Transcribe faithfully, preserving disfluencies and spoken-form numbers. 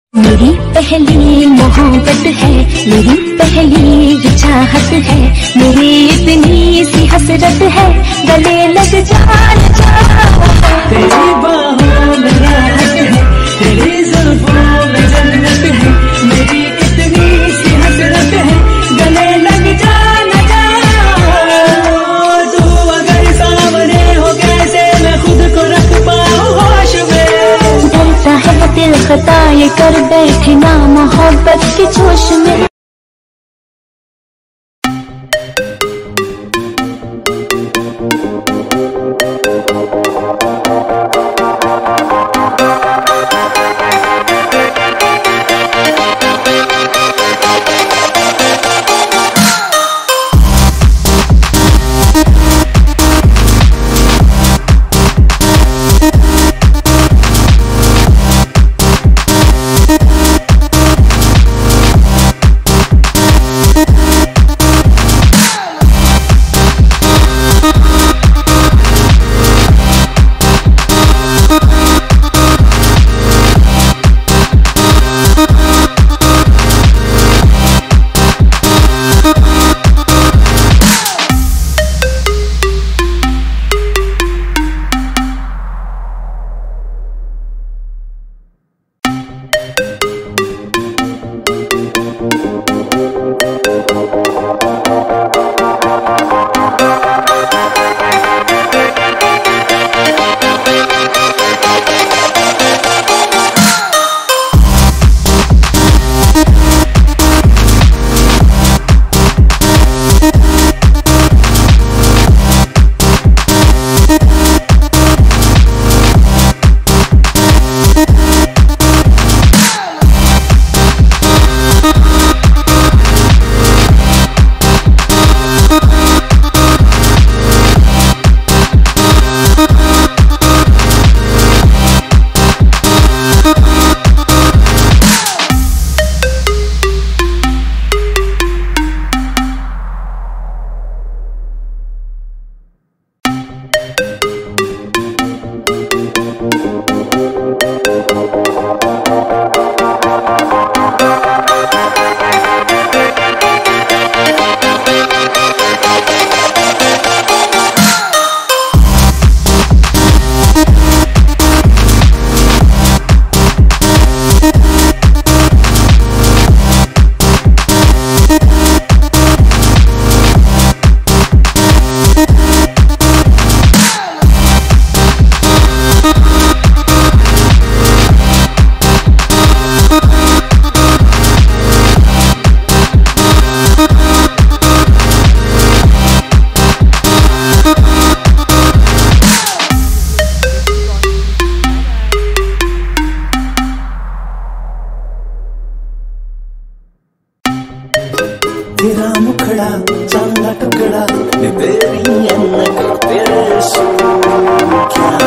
मेरी पहली मोहब्बत है, मेरी पहली चाहत है, मेरी इतनी सी हसरत है, गले लग जा जा। तेरी बाहों में राहत है, तेरी जुल्फों में जन्नत है, मेरी इतनी सी हसरत है, गले लग जा जा। तू अगर सामने हो कैसे मैं खुद को रख पाऊं होश में। डरता है दिल खता ये कर बैठे ना मोहब्बत के जोश में। तेरा मुखड़ा चांद का टुकड़ा तेरी अनक तेरे क्या